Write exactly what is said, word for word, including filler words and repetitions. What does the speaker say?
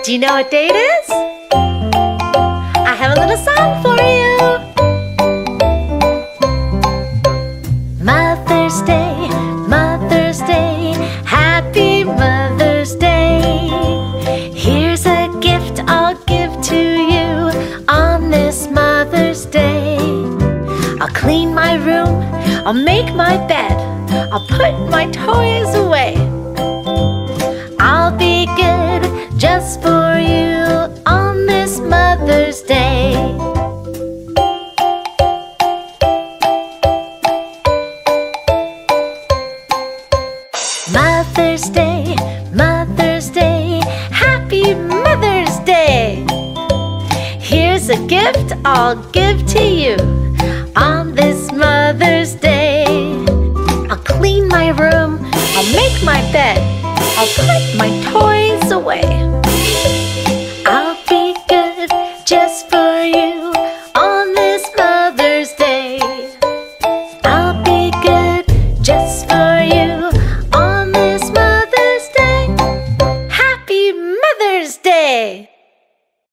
Do you know what day it is? I have a little song for you. Mother's Day, Mother's Day, Happy Mother's Day. Here's a gift I'll give to you on this Mother's Day. I'll clean my room, I'll make my bed, I'll put my toys away. I'll be good just for you on this Mother's Day. Mother's Day, Mother's Day, Happy Mother's Day. Here's a gift I'll give to you on this Mother's Day. I'll clean my room, I'll make my bed, I'll put my toys away.